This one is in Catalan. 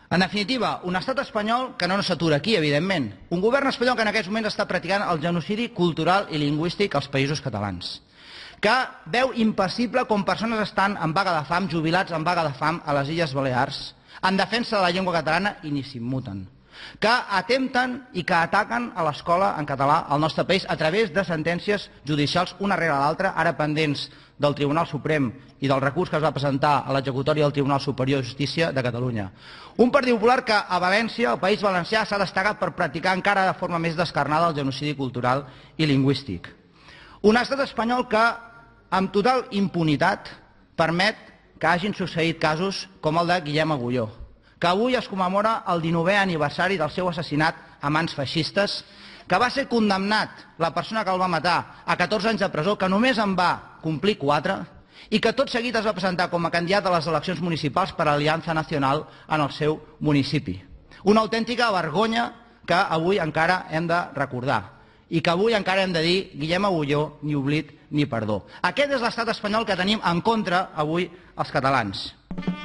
En definitiva, un estat espanyol que no s'atura aquí, evidentment. Un govern espanyol que en aquests moments està practicant el genocidi cultural i lingüístic als països catalans. Que veu impassible com persones estan en vaga de fam, jubilats en vaga de fam a les Illes Balears, en defensa de la llengua catalana i ni s'immuten. Que atempten i que ataquen a l'escola en català al nostre país a través de sentències judicials una rere l'altra, ara pendents del Tribunal Suprem i del recurs que es va presentar a l'executòria del Tribunal Superior de Justícia de Catalunya. Un Partit Popular que a València, al País Valencià, s'ha destacat per practicar encara de forma més descarnada el genocidi cultural i lingüístic. Un estat espanyol que, amb total impunitat, permet que hagin succeït casos com el de Guillem Agulló, que avui es commemora el 19è aniversari del seu assassinat a mans feixistes, que va ser condemnat, la persona que el va matar, a 14 anys de presó, que només en va complir 4, i que tot seguit es va presentar com a candidat a les eleccions municipals per a Aliança Nacional en el seu municipi. Una autèntica vergonya que avui encara hem de recordar i que avui encara hem de dir Guillem Agulló, ni oblit ni perdó. Aquest és l'estat espanyol que tenim en contra avui els catalans.